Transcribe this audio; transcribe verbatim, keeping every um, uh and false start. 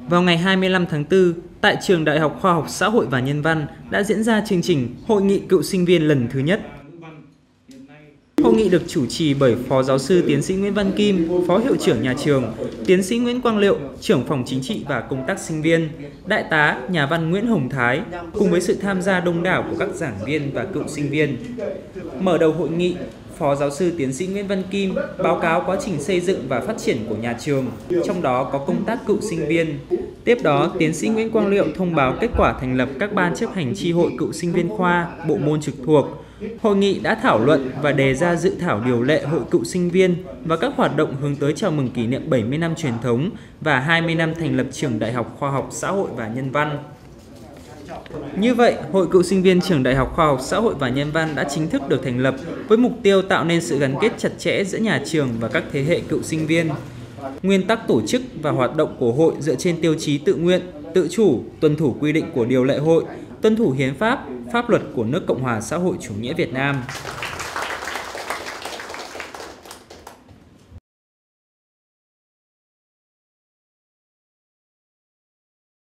Vào ngày hai mươi lăm tháng tư, tại Trường Đại học Khoa học Xã hội và Nhân văn đã diễn ra chương trình Hội nghị cựu sinh viên lần thứ nhất. Hội nghị được chủ trì bởi Phó Giáo sư Tiến sĩ Nguyễn Văn Kim, Phó Hiệu trưởng nhà trường, Tiến sĩ Nguyễn Quang Liệu, Trưởng phòng Chính trị và Công tác sinh viên, Đại tá Nhà văn Nguyễn Hồng Thái, cùng với sự tham gia đông đảo của các giảng viên và cựu sinh viên. Mở đầu hội nghị, Phó Giáo sư Tiến sĩ Nguyễn Văn Kim báo cáo quá trình xây dựng và phát triển của nhà trường, trong đó có công tác cựu sinh viên. Tiếp đó, Tiến sĩ Nguyễn Quang Liệu thông báo kết quả thành lập các ban chấp hành chi hội cựu sinh viên khoa, bộ môn trực thuộc. Hội nghị đã thảo luận và đề ra dự thảo điều lệ hội cựu sinh viên và các hoạt động hướng tới chào mừng kỷ niệm bảy mươi năm truyền thống và hai mươi năm thành lập Trường Đại học Khoa học Xã hội và Nhân văn. Như vậy, Hội cựu sinh viên Trường Đại học Khoa học Xã hội và Nhân văn đã chính thức được thành lập với mục tiêu tạo nên sự gắn kết chặt chẽ giữa nhà trường và các thế hệ cựu sinh viên. Nguyên tắc tổ chức và hoạt động của hội dựa trên tiêu chí tự nguyện, tự chủ, tuân thủ quy định của điều lệ hội, tuân thủ hiến pháp, pháp luật của nước Cộng hòa xã hội chủ nghĩa Việt Nam.